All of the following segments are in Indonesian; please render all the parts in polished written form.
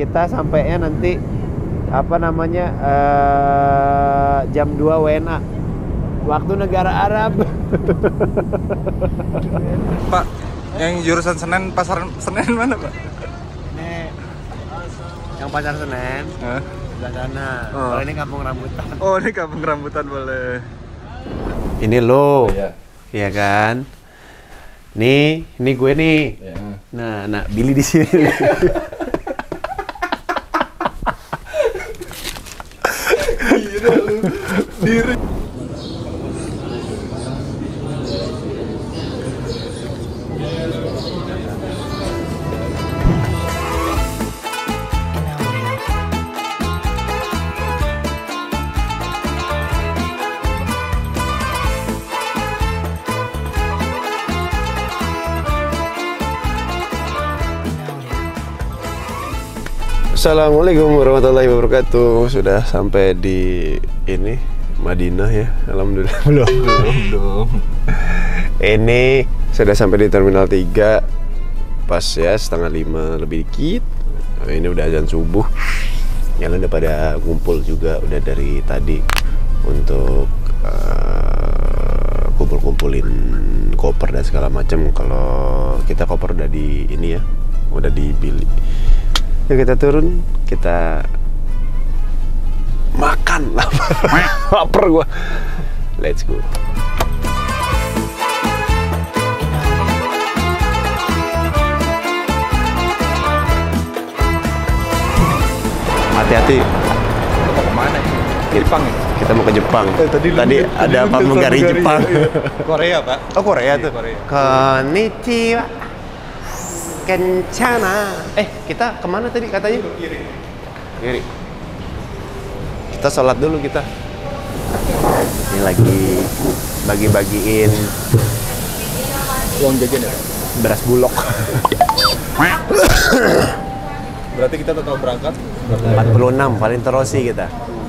kita sampainya nanti apa namanya jam 2 WNA waktu negara Arab. Pak, yang jurusan Senen, pasar Senen mana, Pak? Ini yang pasar Senen sebelah sana. Oh. Kalau ini kampung rambutan. Oh, ini kampung rambutan boleh. Ini lo, Iya. iya kan? Nih, ini gue nih. Ya. Nah, Billy di sini. Gila lu. Diri. Assalamualaikum warahmatullahi wabarakatuh. Sudah sampai di ini Madinah ya. Alhamdulillah. Belum dong. Ini sudah sampai di Terminal 3. Pas ya 4:30 lebih dikit. Nah, ini udah azan subuh. Yang udah pada ngumpul juga udah dari tadi untuk kumpul-kumpulin koper dan segala macam. Kalau kita koper udah di ini ya, udah dipilih. Ya kita turun, kita makan. Lapar gua. Let's go. Hati-hati. Kita mau kemana? Jepang ya? Kita mau ke Jepang. Tadi ada pramugari Jepang. Korea, Pak. Oh, Korea tuh. Korea. Konnichiwa. Kencana. Kita kemana tadi katanya? Kiri. Kita sholat dulu kita. Ini lagi bagi-bagiin Uang jajan ya? beras bulog. Berarti kita total berangkat 46 paling terosi kita.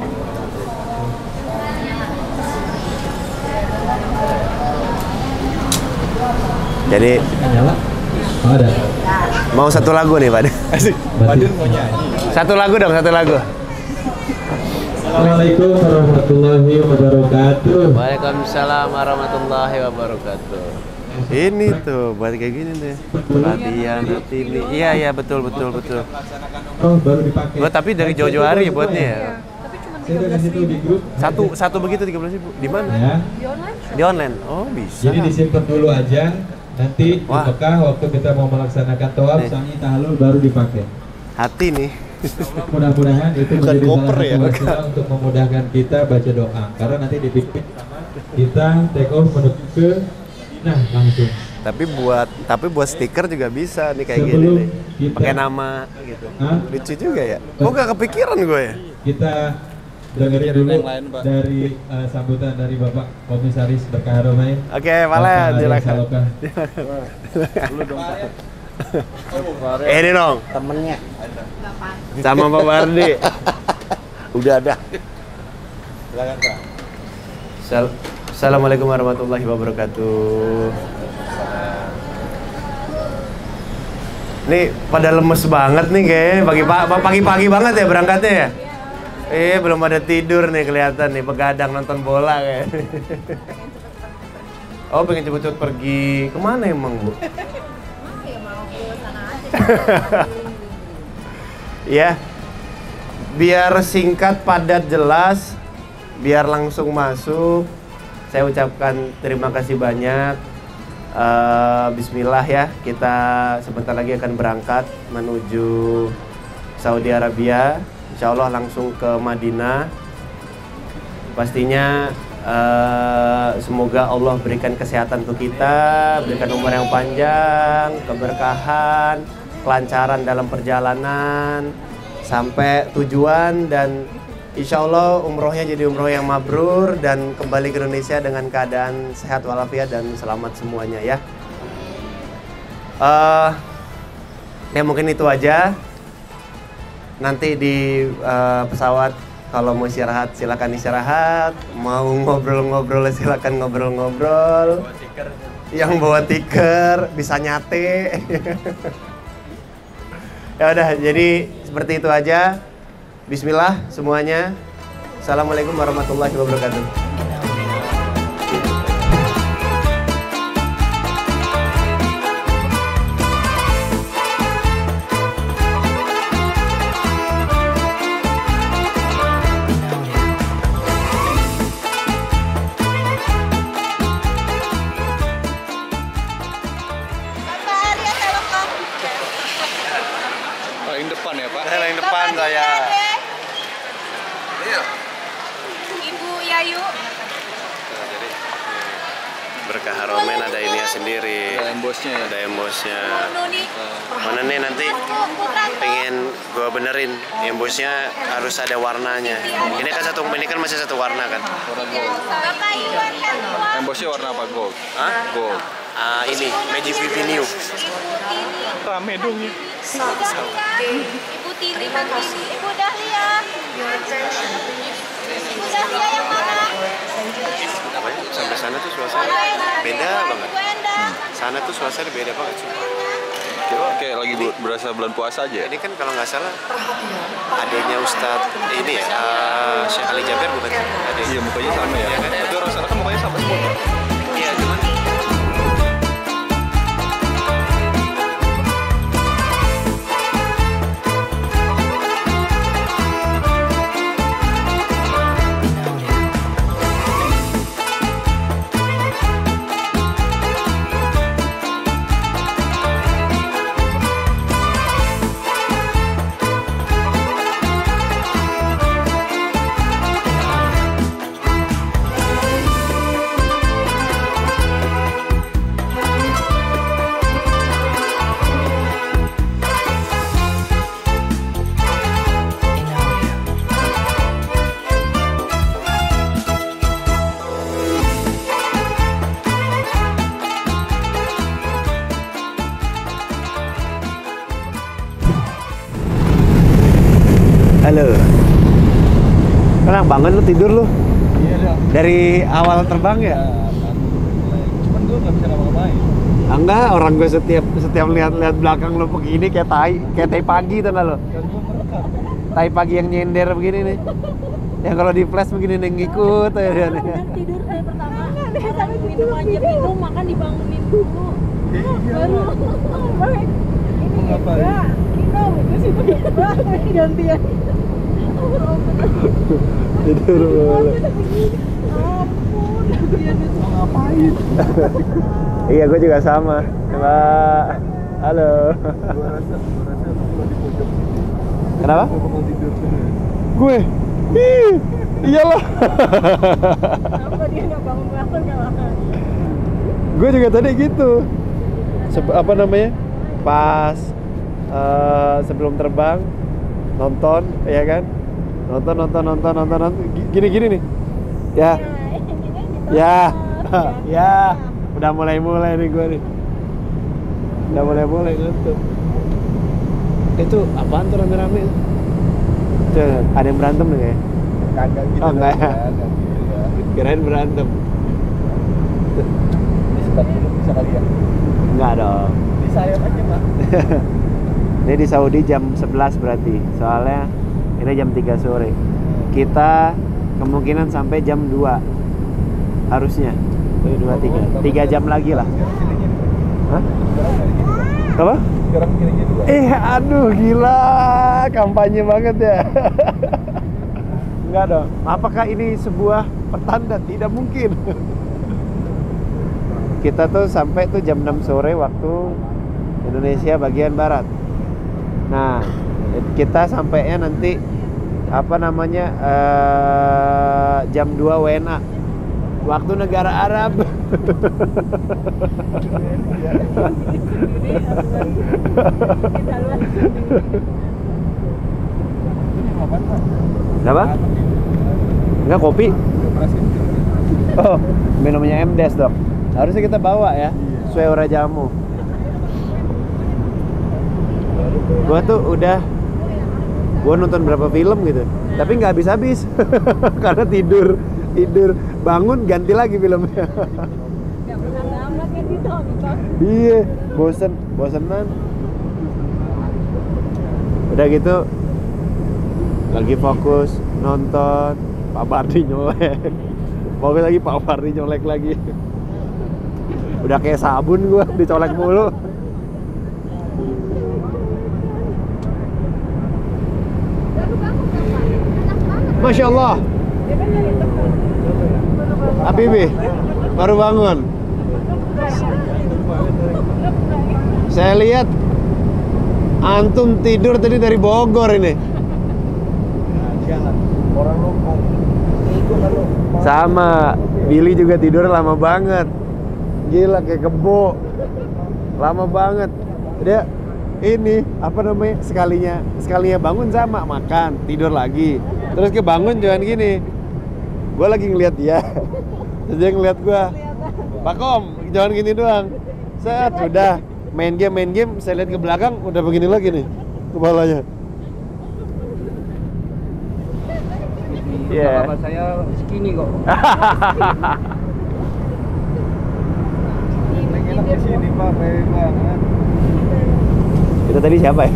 Jadi ada. mau satu lagu nih Pak. asik. Padin mau nyanyi. Satu lagu dong, satu lagu. Assalamualaikum warahmatullahi wabarakatuh. Waalaikumsalam warahmatullahi wabarakatuh. Ini tuh buat kayak gini nih. Latihan ini. Iya betul. Oh, baru dipakai. Buat tapi dari jauh-jauh hari ya buatnya ya. Saya udah kasih tuh di grup. Satu begitu 13.000. Di mana? Ya. Di online. Oh, bisa. Jadi disimpan dulu aja. Nanti di Wah. Mekah waktu kita mau melaksanakan tawaf, Nih. sa'i tahlul baru dipakai. Hati nih. Mudah-mudahan itu Bukan menjadi koper salah ya, satu wasilah untuk memudahkan kita baca doa. Karena nanti dipimpin kita take off menuju ke langsung. Tapi buat stiker juga bisa nih kayak gini Sebelum nih. kita- Pakai nama gitu. Hah? Lucu juga ya. Kok gak kepikiran gue ya? Kita dengerin Pikirin dulu yang lain, Pak. dari sambutan dari Bapak Komisaris Berkah Haramain. Oke, Valen, silakan. Salokah. Ini dong, Temennya sama Pak Bardi. udah ada. Silakan, Pak. Assalamualaikum warahmatullahi wabarakatuh. Nih pada lemes banget nih kayaknya pagi-pagi banget ya berangkatnya ya. Belum ada tidur nih kelihatan nih begadang nonton bola kayak. Oh pengen cepet-cepet pergi kemana emang Bu? Ya mau ke sana aja. Ya, biar singkat, padat, jelas, biar langsung masuk. Saya ucapkan terima kasih banyak. Bismillah ya, kita sebentar lagi akan berangkat menuju Saudi Arabia. Insya Allah langsung ke Madinah. Pastinya semoga Allah berikan kesehatan untuk kita, berikan umur yang panjang, keberkahan, kelancaran dalam perjalanan sampai tujuan, dan insya Allah umrohnya jadi umroh yang mabrur dan kembali ke Indonesia dengan keadaan sehat walafiat dan selamat semuanya ya. Ya mungkin itu aja. Nanti di pesawat kalau mau istirahat silakan istirahat, mau ngobrol-ngobrol silakan ngobrol-ngobrol. Yang bawa tiker bisa nyate. Ya udah, jadi seperti itu aja. Bismillah semuanya. Assalamualaikum warahmatullahi wabarakatuh. Paling depan ya Pak. Yang depan saya. Iya. Ibu Yayu. Jadi berkah Haromen ada ininya sendiri. Ada embosnya ya. Ada embosnya. Nuni. Mana nih nanti pengen gua benerin embosnya harus ada warnanya. Ini kan masih satu warna kan. Warna gold. Bapak Iwan kan tua. Embosnya warna apa? Gold. Hah? Gold. Ini Magic Vivinium. Ibu Tini. Rame dong ya. Ibu Dahlia. Ibu Tini Mantini. Ibu Dahlia. Ibu Dahlia yang mana? Sampai sana tuh suasana beda banget. Sana tuh suasana beda banget sih. Kayak lagi berasa bulan puasa aja. Ini kan kalau nggak salah adanya Ustadz ini ya, Syekh Ali Jaber bukan? Iya mukanya sama ya. Tapi orang sana kan mukanya sama semua. Iya cuman. Halo. Tenang banget lu tidur lu. Iya dong. Dari awal terbang ya? Cuman gue nggak bisa ngapa-ngapain. Enggak, orang gue setiap lihat belakang lu begini kayak tai pagi tuh lo. Kan gue merekam. Tai pagi yang nyender begini nih. Yang kalau di flash begini nih ngikut ya dia nih. Tidur hari pertama. Sampai minum aja minum, makan dibangunin dulu. Baru. Ini ngapain? Minum, terus itu gantian. Tidur mulu. Ampun, dia Mau ngapain? Iya, gue juga sama. Mbak. Halo. Gue rasa kalau di pojok sini. Kenapa? Gue bakal tidur sini. Gue. Iyalah. Kenapa dia nggak bangun-bangun kalau Gue juga tadi gitu. Apa namanya? Pas sebelum terbang nonton, ya kan? Nonton. Gini nih. Ya. Ya. Ya. Udah mulai nih gue nih. Udah mulai nonton. Itu apaan tuh rame-rame? Tuh, ada yang berantem nih kayak. Kagak gitu. Oh, enggak ya? Kagak gitu ya. Kirain berantem. Ini sebat dulu bisa kali ya? Enggak dong. Di sayap aja Pak. Ini di Saudi jam 11 berarti. Soalnya ini jam 3 sore. Kita kemungkinan sampai jam 2. Harusnya. 2, 3. 3 jam lagi lah. Hah? Apa? Sekarang kirinya 2. Aduh gila. Kampanye banget ya. Enggak dong. Apakah ini sebuah pertanda? Tidak mungkin. Kita tuh sampai tuh jam 6 sore waktu Indonesia bagian barat. Nah, kita sampainya nanti apa namanya jam 2 WNA waktu negara Arab. Kenapa? Enggak kopi? Oh, minumnya MDes dong. Harusnya kita bawa ya, sesuai ora jamu. Gua nonton berapa film gitu, tapi nggak habis-habis karena tidur, bangun ganti lagi filmnya. nggak pernah tamat kan ditonton. Iya, bosenan. Udah gitu Lagi fokus nonton Pak Bardi nyolek. Pokoknya lagi Pak Bardi nyolek lagi. Udah kayak sabun gua dicolek mulu. Masya Allah. Habibi baru bangun. Saya lihat antum tidur tadi dari Bogor ini. Orang lumpur. Sama Billy juga tidur lama banget. Gila kayak kebo. Lama banget. Dia ini apa namanya? Sekalinya bangun sama makan, tidur lagi. Terus kebangun jangan gini. Gue lagi ngeliat dia. Terus dia ngeliat gue. Pak Kom, jangan gini doang. Set, udah main game. Saya lihat ke belakang, udah begini lagi nih kepalanya. Iya. Bapak saya skinny kok. Pengen di sini Pak, baik banget. Itu tadi siapa ya?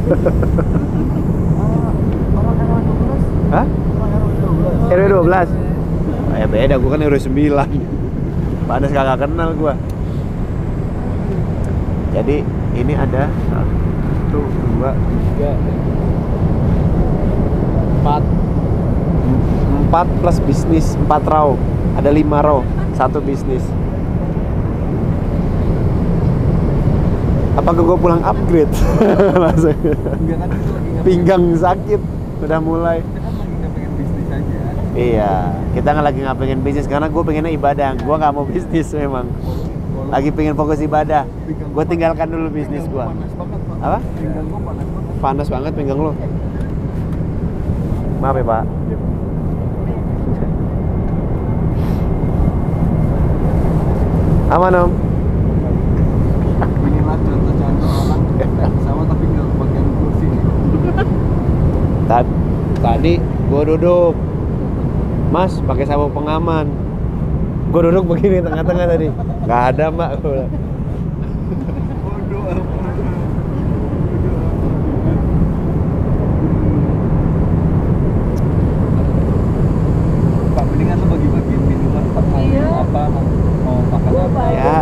Hah? RW 12? Oh, ya beda, gue kan RW 9. Panas kagak kenal gue. Jadi ini ada 1, 2, 3, 4 plus bisnis, 4 row. Ada 5 row, 1 bisnis. Apakah gue pulang upgrade? Langsung. Pinggang sakit, udah mulai. Iya, kita lagi nggak pengen bisnis karena gue pengennya ibadah. Gue nggak mau bisnis memang. Lagi pengen fokus ibadah. Gue tinggalkan dulu bisnis gue. Apa? Pinggang gua panas banget. Panas banget pinggang lo. Maaf ya Pak. Aman Om. Inilah contoh-contoh orang sama tapi nggak bagian kursi. Tadi gue duduk, Mas pakai sabuk pengaman. Gue duduk begini tengah-tengah tadi. Nggak ada Mbak. Pak, mendingan lu bagi-bagiin minuman Pak. Mau apa? Mau makan apa? Ya.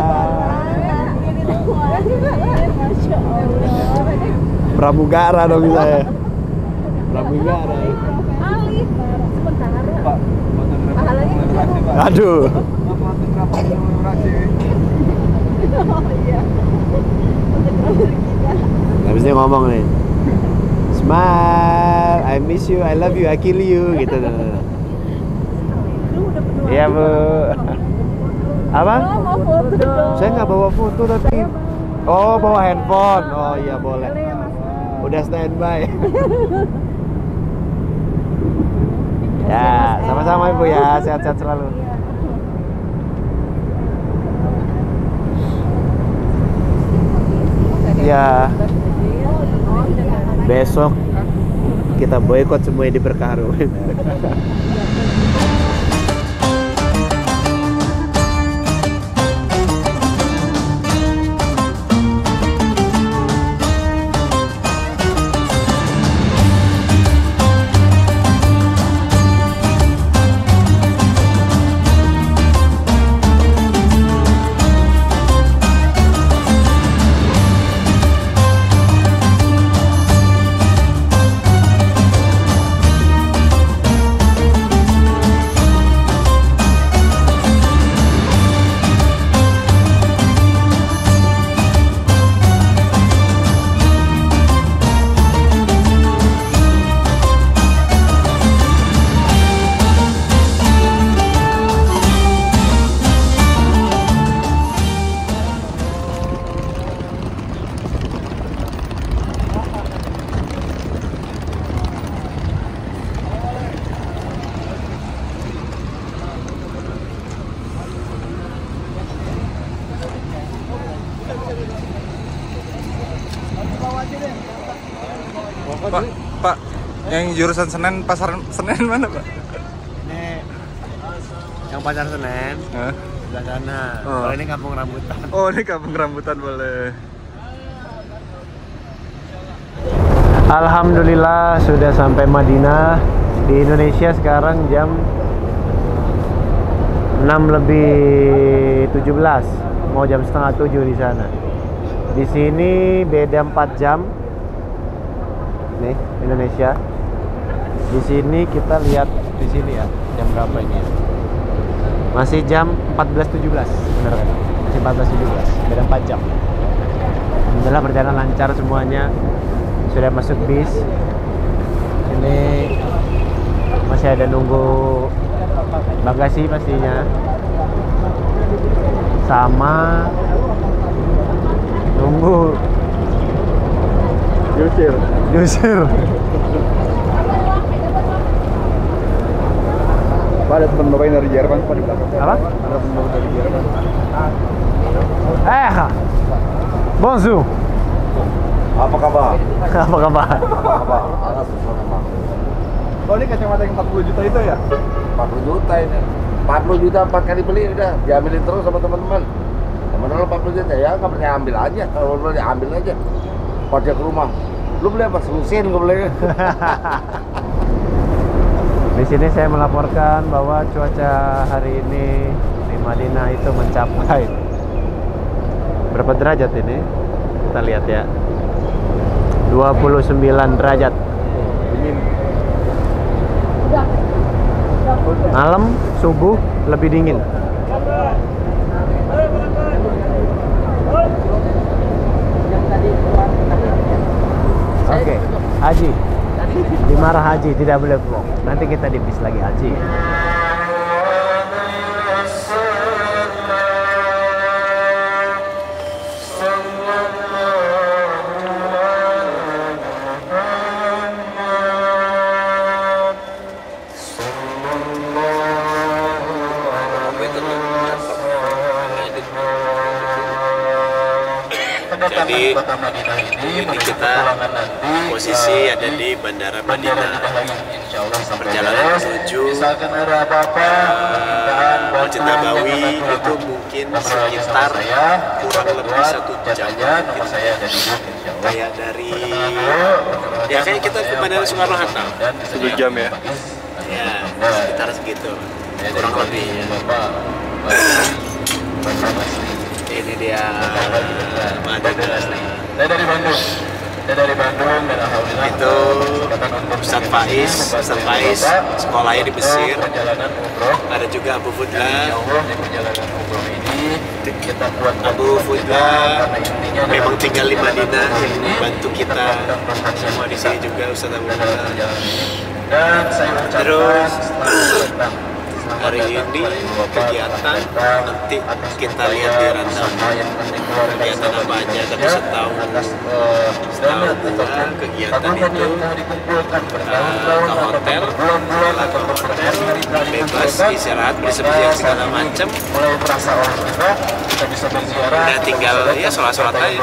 Masya Allah. Pramugara dong saya. Pramugara. Ali, sebentar. Pak, fotografer komunikasi Pak. Aduh. Fotografer komunikasi. Oh iya. Habis dia ngomong nih. Smile, I miss you, I love you, I kill you gitu. Lu udah berdua. Iya Bu. Apa? Oh, mau foto dong. Saya nggak bawa foto tapi. Oh bawa handphone. Oh iya boleh. Udah standby. Ya sama-sama Ibu ya, sehat-sehat selalu. Ya. Besok kita boykot semua di Berkaru. Pak, yang jurusan Senen, pasar Senen mana Pak? Ini yang Pasar Senen sebelah sana. Oh. Kalau ini Kampung Rambutan. Oh, ini kampung rambutan boleh. Alhamdulillah sudah sampai Madinah. Di Indonesia sekarang jam 6:17, mau jam setengah 7 di sana. Di sini beda 4 jam. Nih, Indonesia. Di sini kita lihat di sini ya, jam berapa ini ya? Masih jam 14:17, benar kan? Masih 14:17, beda 4 jam. Alhamdulillah berjalan lancar semuanya. Sudah masuk bis. Ini masih ada nunggu bagasi pastinya. Sama nunggu Jusir. Pak, ada teman bapak yang dari Jerman, Pak, di belakang. Apa? Ada teman bapak dari Jerman. Bonjour. Apa kabar? Apa kabar? Apa? Oh, ini kacamata yang 40 juta itu ya? 40 juta ini. 40 juta 4 kali beli udah diambilin terus sama teman-teman. Teman-teman 40 juta ya nggak percaya ambil aja. Kalau boleh ambil aja. Pajak ke rumah. Lu beli apa? Mesin gue beli. Di sini saya melaporkan bahwa cuaca hari ini di Madinah itu mencapai berapa derajat ini? Kita lihat ya. 29 derajat. Malam, subuh lebih dingin. Oke, Haji. Dimarah Haji, tidak boleh vlog. Nanti kita di bis lagi Haji. Jadi ini kita posisi ada di Bandara Madinah. Perjalanan menuju Masjid Nabawi itu mungkin sekitar kurang lebih 1 jam. Kayak dari ya kayak kita ke Bandara Soekarno Hatta 1 jam ya. Ya sekitar segitu kurang lebih. Ini dia Madinah. Saya dari Bandung dan alhamdulillah Itu Ustadz Faiz sekolahnya di Mesir. Ada juga Abu Fudla. Abu Fudla memang tinggal di Madinah, bantu kita semua di sini juga Ustadz Abu Fudla. Terus hari ini kegiatan nanti kita lihat di rundown kegiatan apa aja, tapi setahu kegiatan itu ke hotel, bebas istirahat, beli seperti segala macam, udah tinggal ya sholat aja,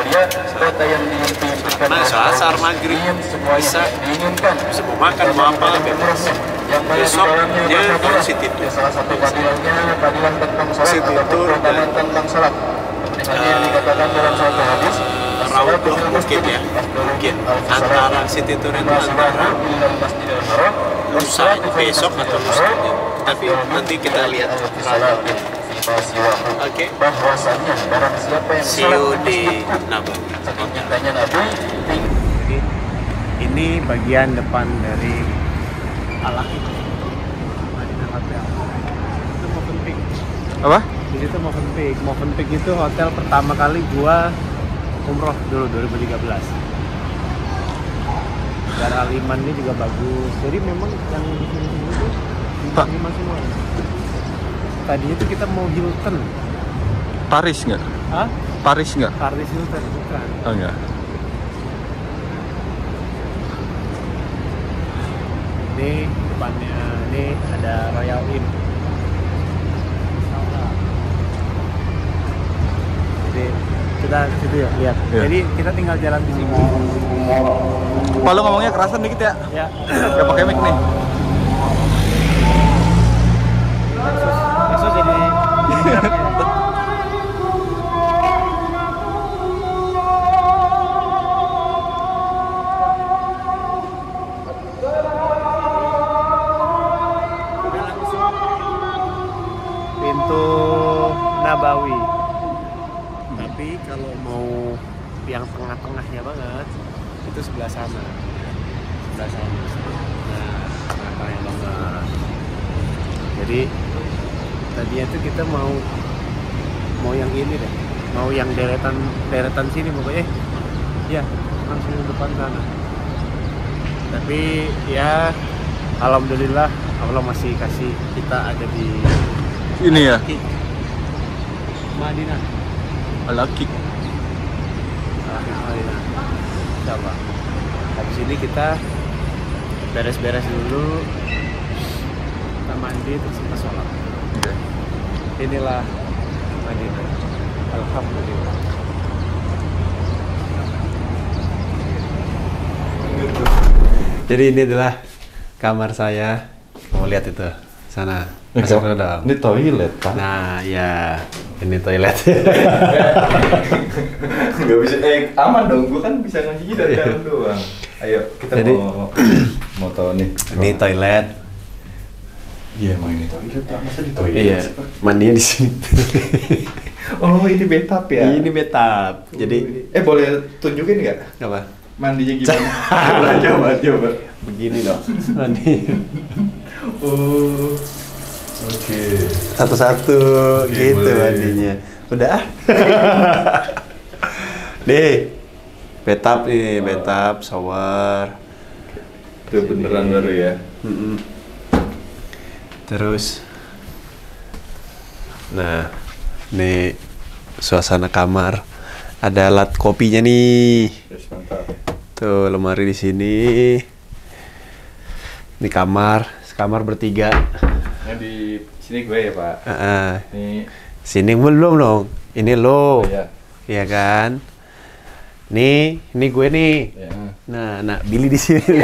sholat asar maghrib bisa mau makan mau apa bebas. Besoknya baru city tour. City tour dan Raudhah mungkin antara city tour itu antara lusa besok atau lusa, tapi nanti kita lihat. Oke. See you di Nabawi. Jadi ini bagian depan dari Al-Aqib Madinah Hotel. Itu Movenpick. Apa? Di situ Movenpick. Movenpick itu hotel pertama kali gua umroh dulu 2013. Dan Al-Iman ini juga bagus. Jadi memang yang di sini itu bintang 5 semua. Tadi itu kita mau Hilton. Paris nggak? Hah? Paris nggak? Paris Hilton bukan. Oh enggak. Ini depannya ini ada Royal Inn. Jadi kita ke situ ya lihat. Iya. Jadi kita tinggal jalan di sini. Pak, lu ngomongnya kerasan dikit ya? Ya. Gak pakai mic nih. Langsung jadi Nabawi. Tapi kalau mau yang tengah-tengahnya banget itu sebelah sana. Nah, tengah-tengahnya banget. Jadi tadinya tuh kita mau yang ini deh, mau yang deretan sini pokoknya. Ya, langsung di depan sana. Tapi ya alhamdulillah Allah masih kasih kita ada di Ini ya, Madinah. Al-Aqiq. Madinah. Insyaallah. Habis ini kita beres-beres dulu, kita mandi terus kita sholat. Inilah Madinah. Alhamdulillah. Jadi ini adalah kamar saya. Mau lihat itu sana. Masuk dong. Ini toilet, Pak. Nah, ya ini toilet. Nggak bisa, aman dong. Gue kan bisa ngaji dari dalam doang. Ayo, kita Jadi, mau tahu nih. Ini toilet. Iya, emang ini toilet. Masa di toilet? Iya, mandinya di sini. Oh, ini bathtub ya? Ini bathtub. Jadi, boleh tunjukin nggak? apa? Mandinya gimana? Coba. Begini dong. Mandi. Oh, oke. Satu-satu gitu boleh. mandinya. Udah. Nih. Bathtub nih, bathtub, shower. Itu beneran baru ya? Terus, nah, nih suasana kamar. Ada alat kopinya nih. Yes, mantap. Tuh lemari di sini. Ini kamar bertiga. Yang di sini gue ya, Pak. Ini Sini belum dong. Ini lo. ya. Iya kan? Nih, ini gue nih. Ya. Nah, Billy di sini.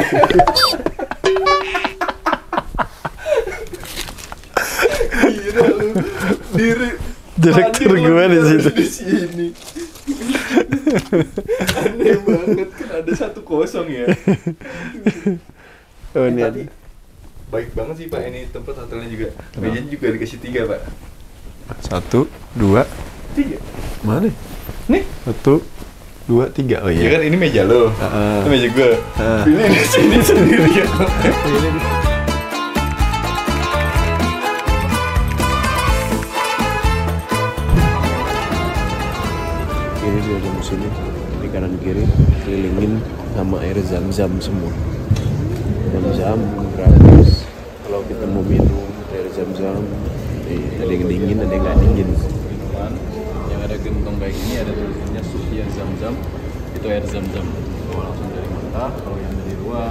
Gila lu. Direktur gue di situ. Di sini. Aneh banget kan ada 1-0 ya. Oh, ini Tadi baik banget sih, Pak. Ini tempat hotelnya juga. Mejanya juga dikasih 3, Pak. 1, 2, 3. mana? Nih. 1, 2, 3. Oh Ya iya. kan ini meja lo. Itu meja gue. Pilih di sini sendiri ya. Ini dia jam sini di kanan kiri kelilingin sama air zam-zam semua. Zam-zam gratis. Kalau kita mau minum air zam-zam, ada yang dingin, ada yang nggak dingin. Yang ada gentong kayak gini ada tulisannya Sufia Zam-Zam, itu air Zam-Zam. Kalau langsung dari Makkah, kalau yang dari luar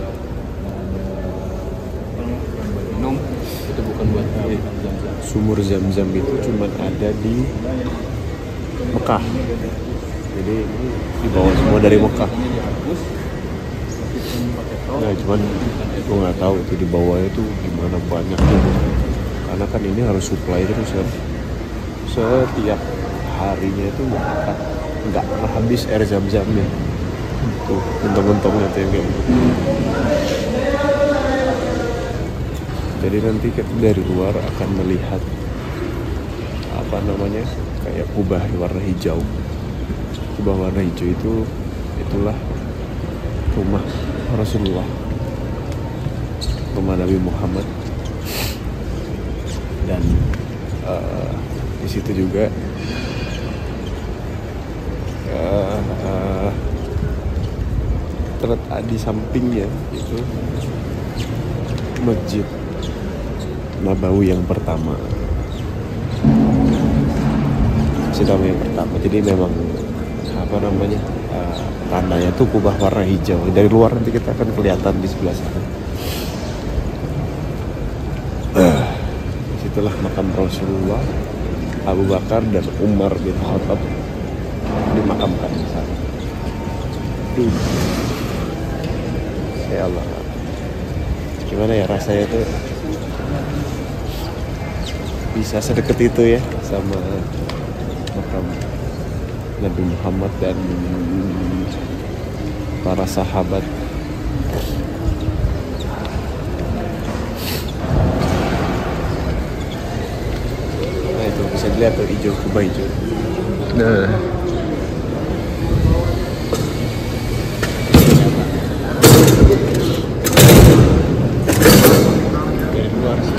buat minum itu bukan buat Zam-Zam. Sumur zam-zam itu cuma ada di Mekah. Jadi ini dibawa semua dari Mekah. Nah, cuman gue nggak tahu itu di bawah itu gimana banyaknya. Karena kan ini harus supply terus kan. Setiap harinya itu nggak pernah habis air zam-zamnya. Tuh, gentong-gentongnya tuh yang kayak gitu. Jadi nanti kita dari luar akan melihat apa namanya kayak kubah warna hijau. Kubah warna hijau itulah rumah Rasulullah, rumah Nabi Muhammad, dan di situ juga terletak di sampingnya itu Masjid Nabawi yang pertama. Sidang yang pertama. Jadi memang apa namanya tandanya tuh kubah warna hijau. Dari luar nanti kita akan kelihatan di sebelah sana. Disitulah makam Rasulullah, Abu Bakar dan Umar bin Khattab dimakamkan di sana. Ya Allah, gimana ya rasanya tuh bisa sedekat itu ya sama makam Nabi Muhammad dan para sahabat. Nah itu bisa Lihat tuh hijau, kubah hijau. Dari luar sih.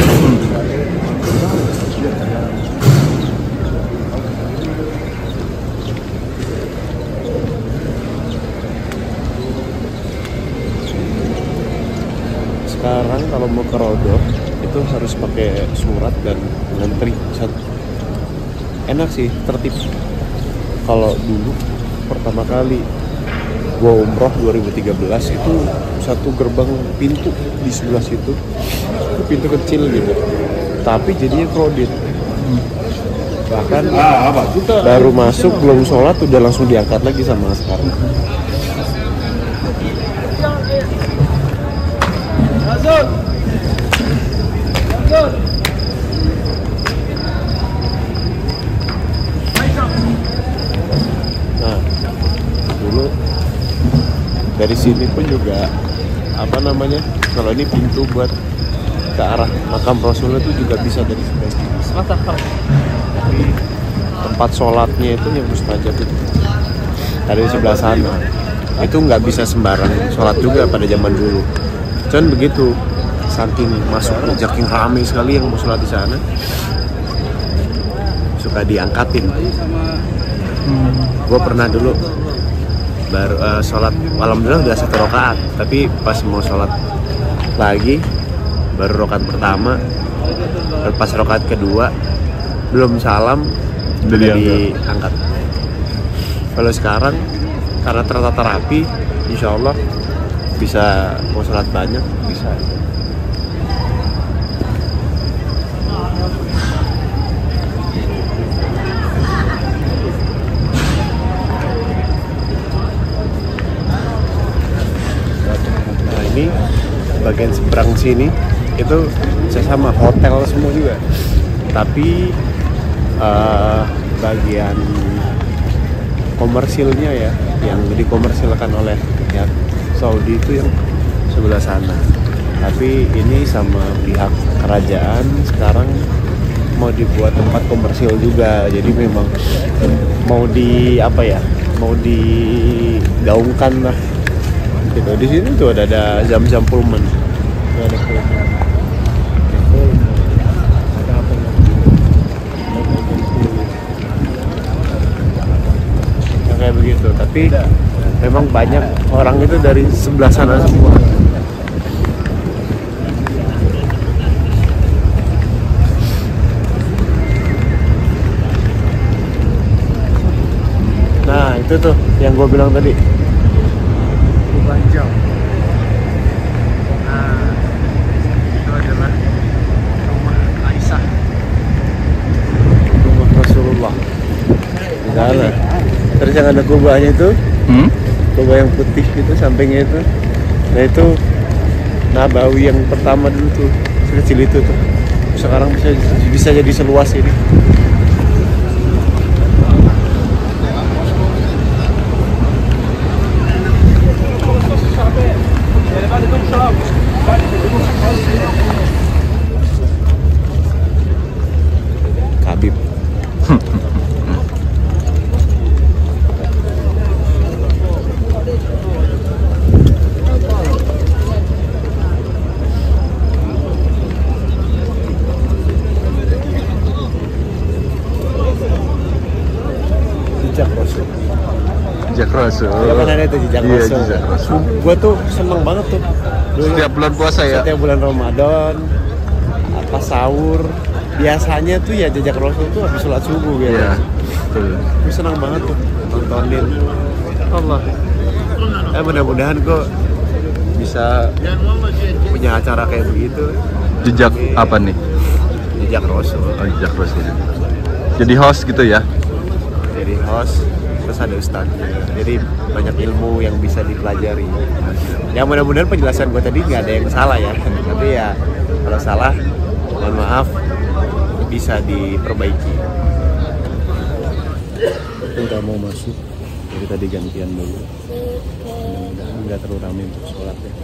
Sekarang kalau mau ke Rodo itu harus pakai surat dan ngantri. Enak sih, tertib. Kalau dulu pertama kali gua umroh 2013 itu satu gerbang pintu di sebelah situ, pintu kecil gitu, tapi jadinya crowded. Bahkan baru masuk belum sholat udah langsung diangkat lagi sama askar. Nah, dulu dari sini pun juga apa namanya? Kalau ini pintu buat ke arah makam Rasulullah itu juga bisa dari sini. Tapi tempat sholatnya itu yang mustajab itu ada di sebelah sana. Itu nggak bisa sembarang sholat juga pada zaman dulu. Cuman begitu, saking masuknya saking ramai sekali yang mau sholat di sana, suka diangkatin. Gue pernah dulu baru sholat, alhamdulillah udah 1 rakaat, tapi pas mau sholat lagi baru rakaat pertama, pas rakaat kedua belum salam udah diangkat. Kalau sekarang karena tertata rapi, insya Allah bisa mau sholat banyak bisa. Nah ini bagian seberang sini itu sama hotel semua juga, tapi bagian komersilnya ya yang dikomersilkan oleh pihak Saudi itu yang sebelah sana. Tapi ini sama pihak kerajaan sekarang mau dibuat tempat komersil juga. Jadi memang mau di apa ya? Mau digaungkan lah. Gitu. Di sini tuh ada Zamzam Pullman. Tuh ada Pullman. Ada apa lagi? Ya, kayak begitu. Tapi memang banyak orang itu dari sebelah sana semua. Nah itu tuh yang gue bilang tadi, Kubanjau. Nah itu adalah rumah Aisyah, rumah Rasulullah di sana. Terus yang ada kubahnya itu, kubah yang putih itu sampingnya itu, nah itu Nabawi yang pertama dulu tuh, sekecil itu tuh. Sekarang bisa jadi seluas ini. Habib. Jejak Rasul. Jejak Rasul. Ya kan ada itu jejak Iya, Rasul. jejak Rasul. Gue tuh seneng banget tuh. Dulu, Setiap bulan puasa ya. setiap bulan Ramadan, pas sahur, biasanya tuh ya jejak Rasul tuh habis sholat subuh gitu. Iya. Betul. Gue seneng banget tuh nontonin. Allah. Mudah-mudahan kok bisa punya acara kayak begitu. Jejak apa nih? Jejak Rasul. Oh, jejak Rasul. Jadi host gitu ya. Jadi host, terus ada ustadz. Jadi banyak ilmu yang bisa dipelajari. Ya mudah-mudahan penjelasan gue tadi nggak ada yang salah ya. Tapi ya kalau salah, mohon maaf, bisa diperbaiki. Udah mau masuk, jadi tadi gantian dulu. Mudah-mudahan nggak terlalu ramai untuk sholat ya.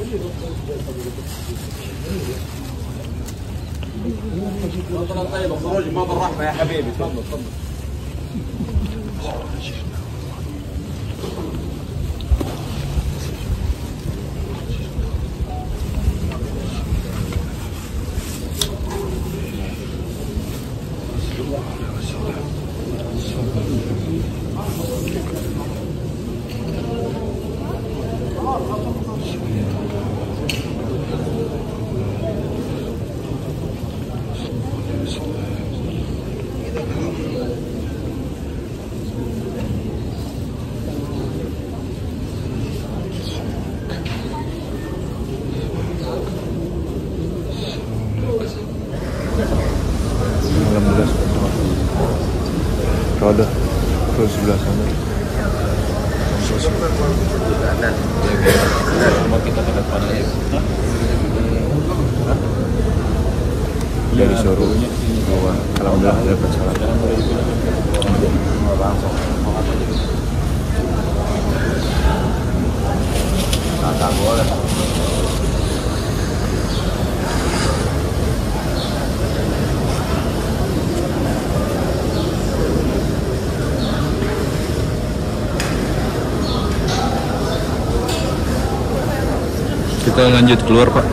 Roda terus sebelah sana. Cuma kita ke depan aja. Dari showroom bawah. Alhamdulillah dapat salam. Langsung. Tak boleh. Kita lanjut keluar, Pak.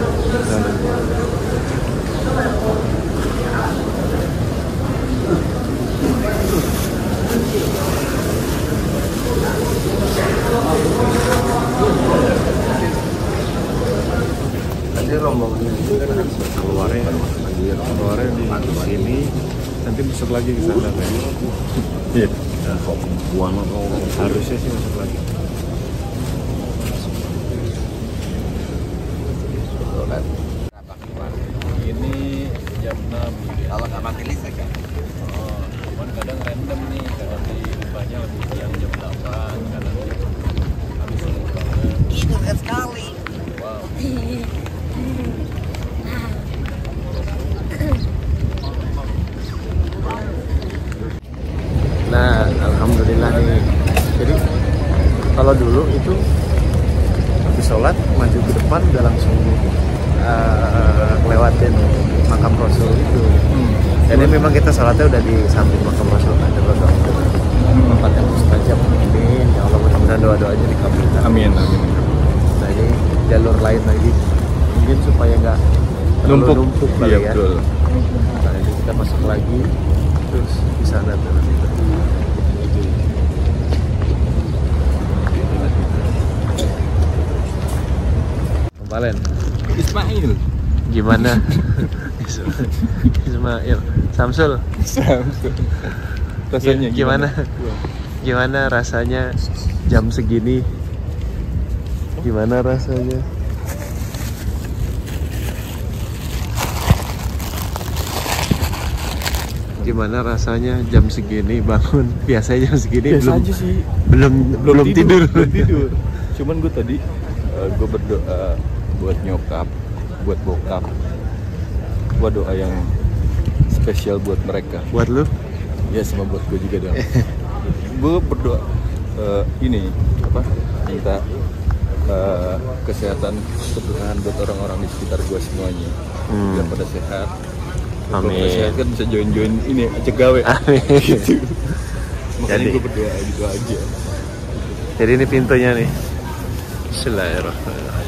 Nanti rombongan keluarnya di sini, nanti masuk lagi ke sana kan? Iya. Harusnya sih masuk lagi. Ini jam 6. Kalau nggak mati listrik kan? Oh, cuman kadang random nih, kadang di rupanya lebih siang jam 8, kadang habis sibuk banget. Itu sekali. Wow. Nah, alhamdulillah nih. Jadi kalau dulu itu habis sholat maju ke depan udah langsung lewatin makam Rasul itu. Jadi memang kita sholatnya udah di samping makam Rasul, ada berdoa tempat yang mustajab. Amin. Ya Allah, mudah-mudahan doa-doanya dikabulkan. Amin, amin. Nah ini jalur lain lagi, mungkin supaya nggak numpuk kali Iya, ya. betul. Nah ini kita masuk lagi, terus di sana tuh nanti. Valen, Ismail. gimana? Ismail, Samsul, Rasanya gimana? Gimana rasanya jam segini? Gimana rasanya? Gimana rasanya jam segini bangun? Biasanya jam segini Biasa aja sih. belum tidur. Belum tidur. Cuman gue tadi gue berdoa buat nyokap, buat bokap. Gue doa yang spesial buat mereka. Buat lu? Ya sama buat gue juga dong. Gue berdoa ini apa? Minta kesehatan, keberkahan buat orang-orang di sekitar gue semuanya. Biar pada sehat. Kalau pada sehat kan bisa join ini aja gawe. Gitu. Makanya Jadi- gue berdoa gitu aja. Jadi ini pintunya nih. Bismillahirrahmanirrahim.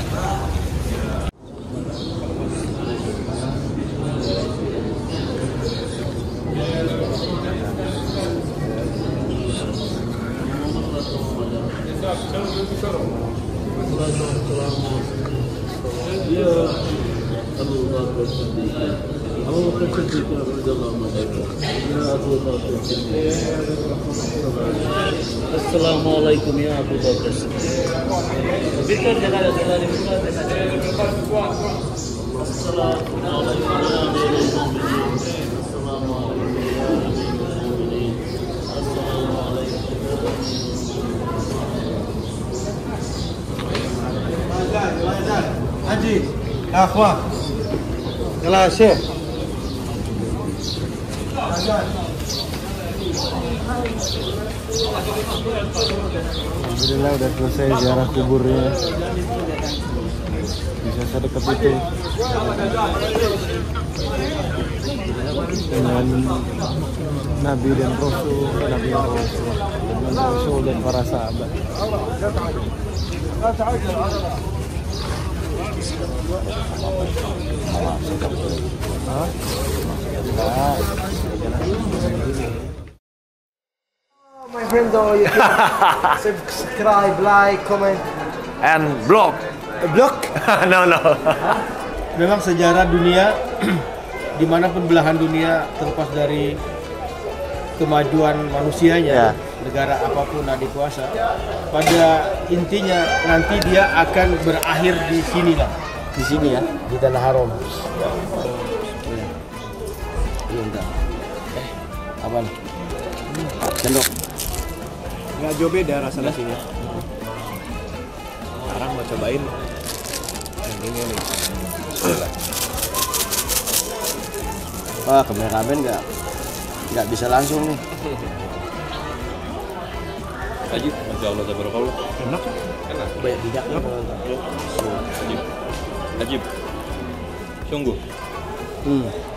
Assalamualaikum ya Abu Bakar. Victor jaga di Haji, akhwah, kelas ya. Alhamdulillah udah selesai ziarah kuburnya. bisa sedekat itu dengan Nabi dan Rasul dan para sahabat. My friend, you can subscribe, like, comment, And blog. blog. No. Memang sejarah dunia, dimanapun belahan dunia terlepas dari kemajuan manusianya, negara apapun yang dikuasa, pada intinya nanti dia akan berakhir di sini lah. Di sini ya, di tanah haram. Iya enggak. Apaan? Sendok. Nggak jauh beda rasa nasinya. Sekarang mau cobain yang ini nih. Wah, kameramen nggak bisa langsung nih. Ajib, masya Allah, tabarakallah. Enak. Banyak bidaknya. Ajib, sungguh.